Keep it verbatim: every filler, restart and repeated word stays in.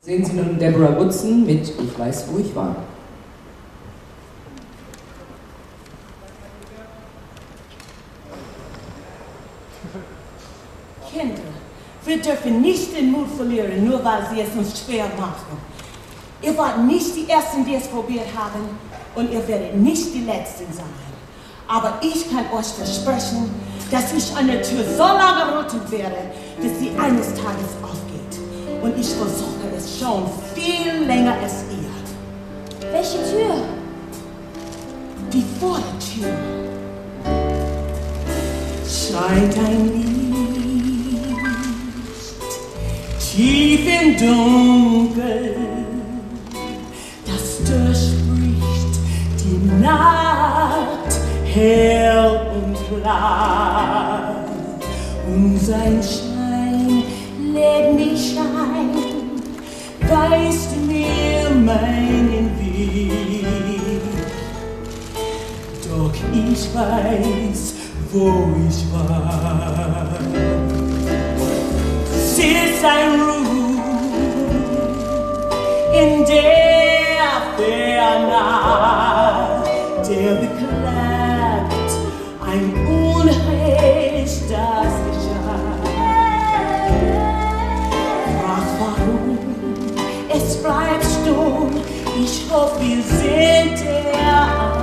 Sehen Sie nun Deborah Woodson mit Ich weiß, wo ich war. Kinder, wir dürfen nicht den Mut verlieren, nur weil sie es uns schwer machen. Ihr wart nicht die Ersten, die es probiert haben, und ihr werdet nicht die Letzten sein. Aber ich kann euch versprechen, dass ich an der Tür so lange rütteln werde, bis sie eines Tages aufgeht. Und ich versuche es schon viel länger als ihr. Welche Tür? Die Vordertür. Scheint ein Licht tief im Dunkel, das durchbricht die Nacht hell und klar. Und sein Schein lädt mich ein, weist mir meinen Weg. Doch ich weiß, wo ich war. Es ist ein Ruf in der Ferne, der beklagt ein Unrecht, das geschah. Frag warum, es bleibt stumm, ich hoffe, wir sind der